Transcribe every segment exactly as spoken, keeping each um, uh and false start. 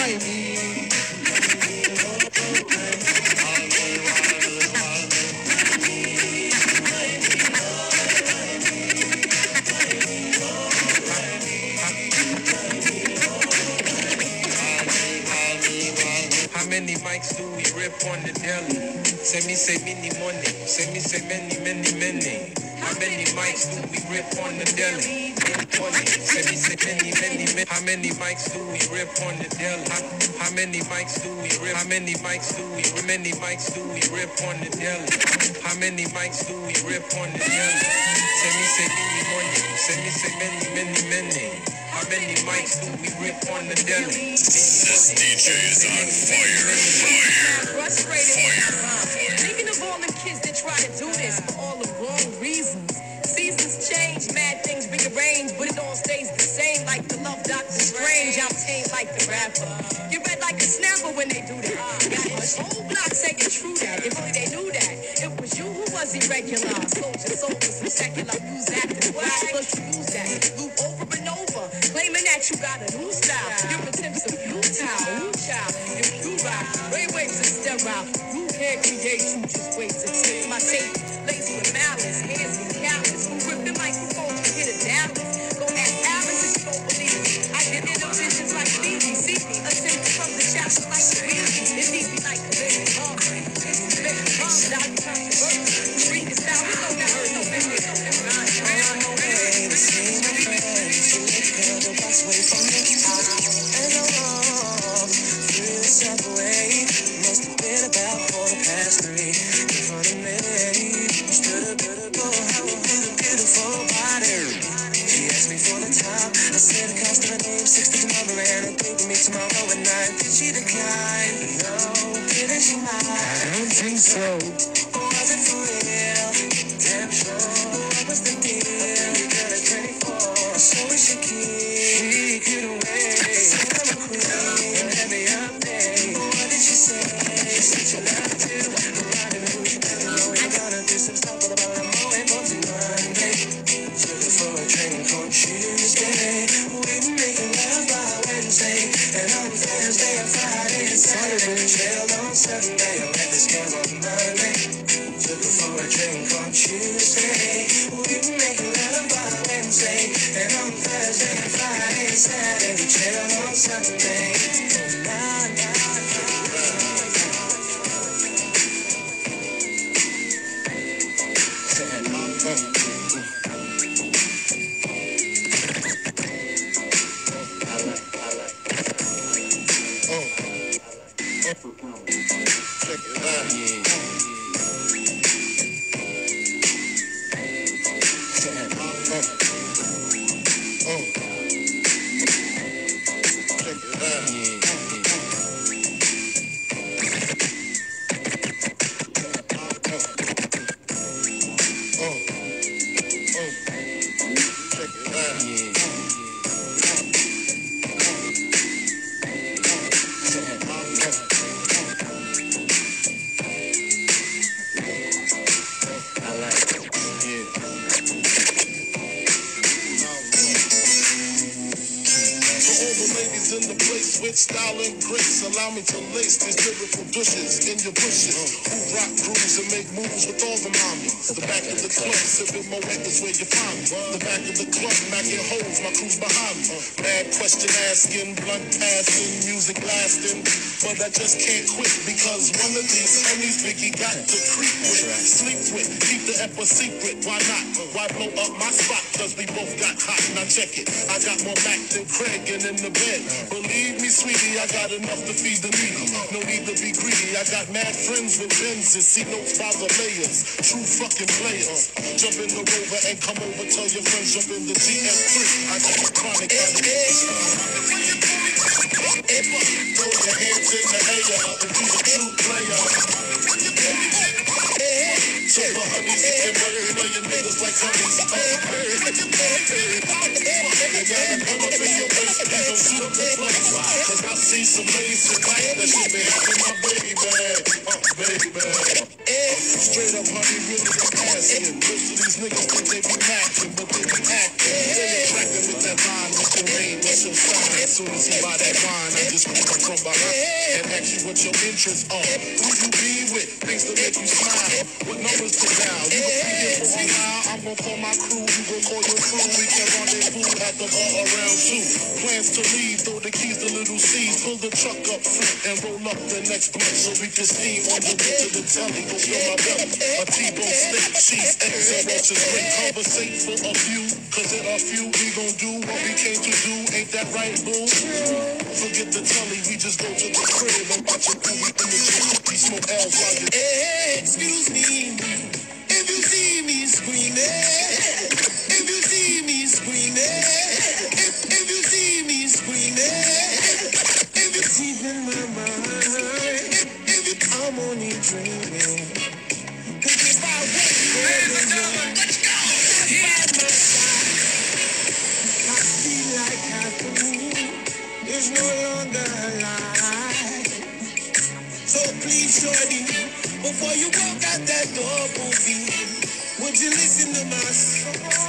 How many mics do we rip on the deli? Say me, say many money. Say me, say many, many, many. How many mics do we rip on the deli? Money. Say me, say many, many, many. How many mics do we rip on the deli? How, how many mics do we rip? How many mics do we? How many mics do we rip on the deli? How many mics do we rip on the deli? Say me, say many money. Say me, say many, many, many. How many mics do we rip on the deli? This D J is on fire, fire, fire. Thinking of all the kids that try to do this for all the wrong reasons. Seasons change, mad things rearrange, but it all stays the same. Like the love Doctor Strange, I'm tame like the rapper. You read like a snapper when they do that. Got a whole block saying true that. If only they knew that. It was you who was irregular. Soldier, soldier, some secular news actors. Why don't you use that? Loop over and over, claiming that you got a new style. Your attempts are futile. Ooh, child, if you rock, brainwaves are sterile. You can't create, you just wait to take my tape. Laced with malice, hands and callous. Who grip the microphone to hit a Dallas? Go ask Alice if you don't believe me. I get interventions like Stevie. See me, attempts from the chapter like the Weezy. It needs me like a baby mom. Baby mom, now you controversial. Street is down, we don't got hurt no business. Must have been about quarter past three. In front of me, stood a beautiful, beautiful body. She asked me for the time. I said the cost of her name, sixty number, and a date with me tomorrow at nine. Did she decline? No, didn't she mind? I don't think so. Was it for real? Damn sure. What was the deal? You got a twenty-four, so is she keen? She couldn't wait. Said I'm a queen, let me up there. What did she say? She said she loved you. I knew you know you're gonna do some stuff, but about a moment for Monday. Took her for a drink on Tuesday. We were making love by Wednesday, and on Thursday and Friday and Saturday. Trailed on Sunday, I met this girl on Monday. Took her for a drink on Tuesday. We were making love by Wednesday, and on Thursday and Friday and Saturday. Trailed on Sunday. Nah, nah, nah. Style and grace, allow me to lace these lyrical douches in your bushes. Who rock grooves and make moves with all the mommies. The back of the club, sipping my wet is where you find me. The back of the club, knocking holes, my crew's behind me. Bad question asking, blunt passing, music lasting. But I just can't quit because one of these homies Biggie got to creep with, sleep with, keep the ep a secret. Why not? Why blow up my spot? Cause we both got hot. Now check it. I got more Mac than Craig and in the bed. Believe me, sweetie, I got enough to feed the needy. No need to be greedy. I got mad friends with Benzes. See notes by the layers. True fucking players. Jump in the Rover and come over. Tell your friends jump in the G M three. I got a chronic. Throw your hands in the air and be a true player. So the honeys and working on your niggas like honeys. You gotta come up in your face and don't shoot up the place. Cause I see some ladies tonight that she been having my baby man. Uh, baby man. Straight up honey, really I'm asking. Most of these niggas think they be macking, but they be acting. They attracting with that line, what's your name, what's your sign? So soon as he buy that wine, I just wanna come from behind and ask you what your interests are. Who you be with? Things to make you smile. What numbers to dial? You gon' be here for a while. I'm gon' call my crew. You gon' call your crew. We can rendezvous at the bar around two. Plans to leave. Throw the keys to little C's. Pull the truck up front and roll up the next blunt so we can steam on the way to the telly. Go fill my belly. A T-bone steak, cheese, eggs, and roaches. Great conversate for a few. Cause in a few we gon' do what we came to do. Ain't that right, boo? Forget the telly. We just go to the crib and watch a movie in the gym. We smoke L's while you. Hey, excuse me, if you see me screaming, if you see me screaming, if, if you see me screaming, if it's deep in my mind, if, if you, I'm only dreaming. Cause if I wait for you, let's go. By my side, I feel like half of me is no longer alive. So please, shorty, before you walk out that door, movie, would you listen to my song?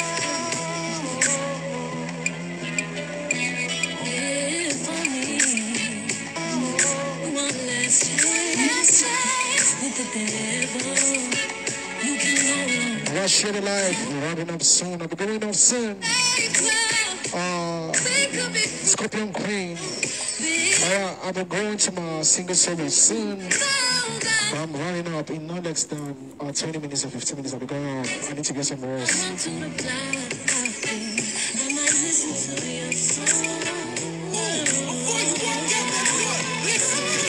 If only one last chance with the devil, you can go on. Rush your life, we're running up soon. I'll be going off soon. Uh, Scorpion Queen. Uh, I'll be going to my single service soon. I'm running up in no less than uh, twenty minutes or fifteen minutes. I'll be going up. I need to get some rest. I might listen to your song.